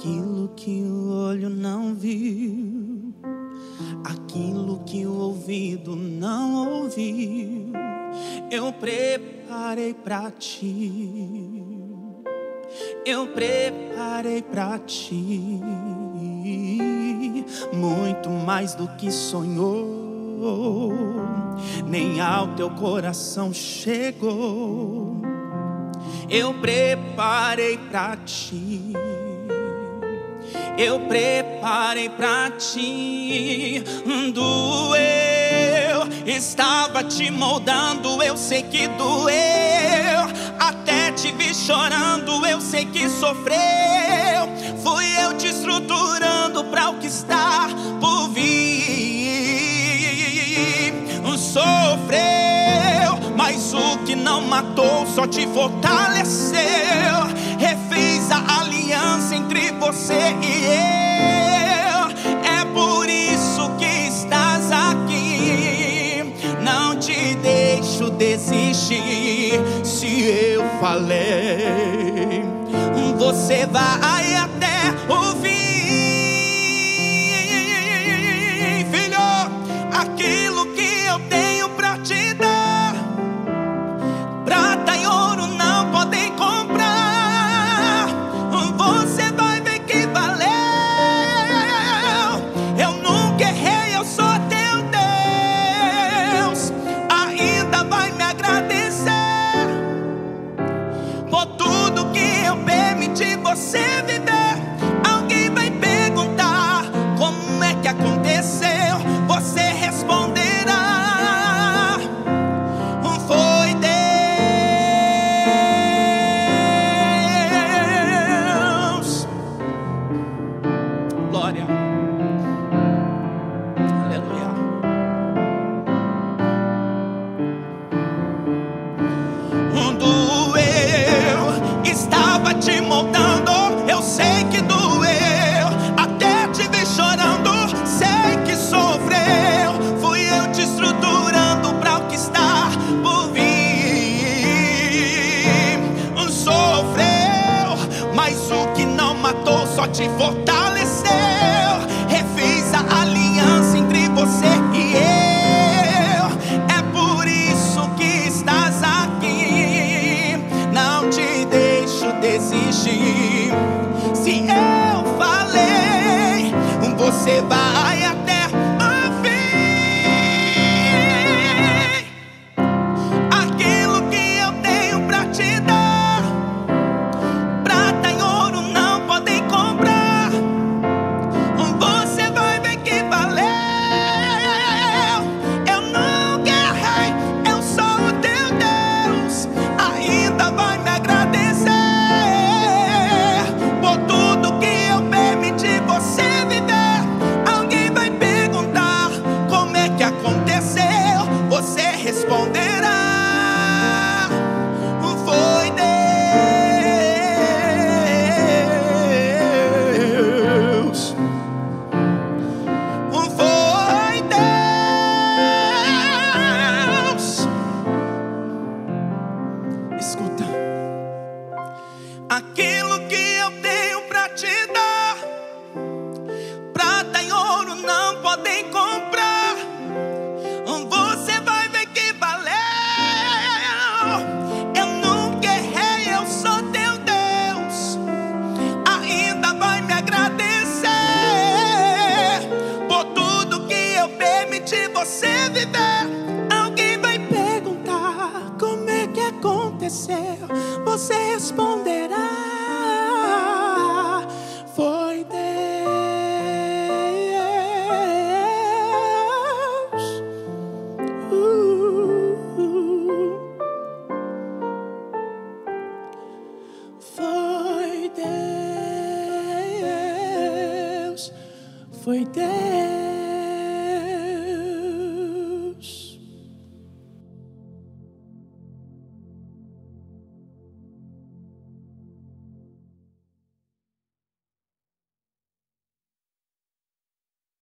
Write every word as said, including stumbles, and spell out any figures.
Aquilo que o olho não viu, aquilo que o ouvido não ouviu, eu preparei pra ti. Eu preparei pra ti muito mais do que sonhou, nem ao teu coração chegou. Eu preparei pra ti. Eu preparei pra ti. Doeu, estava te moldando, eu sei que doeu. Até te vi chorando, eu sei que sofreu. Fui eu te estruturando pra o que está por vir. Sofreu, mas o que não matou só te fortaleceu. Refiz a aliança entre você e eu. É por isso que estás aqui. Não te deixo desistir. Se eu falei, você vai até o fim. Filho, aquilo que eu tenho pra te dar, prata e ouro não podem comprar. Você vai ver que valeu. Eu nunca errei, eu sou teu Deus. Ainda vai me agradecer por tudo que eu permiti você viver. Alguém vai perguntar como é que aconteceu. Você responderá: foi Deus. Glória, aleluia. Doeu, estava te moldando, eu sei que doeu. Até te vi chorando, sei que sofreu. Fui eu te estruturando pra o que está por vir. Sofreu, mas o que não matou só te fortaleceu. Refiz a aliança entre você e eu. É por isso que estás aqui. Não te deixo desistir. Se eu falei, você vai até o fim. Aquilo que eu tenho pra te dar, prata e ouro não podem comprar. Você vai ver que valeu. Eu nunca errei, eu sou o teu Deus. Ainda vai me agradecer por tudo que eu permiti você viver. Alguém vai perguntar como é que aconteceu. Você responderá: foi Deus. Foi Deus. Escuta, aquilo que eu tenho pra te dar, prata e ouro não podem comprar. Você vai ver que valeu. Eu nunca errei, eu sou teu Deus. Ainda vai me agradecer por tudo que eu permiti você viver. Alguém vai perguntar como é que aconteceu. Você responderá: foi Deus. Uh, Foi Deus. Foi Deus.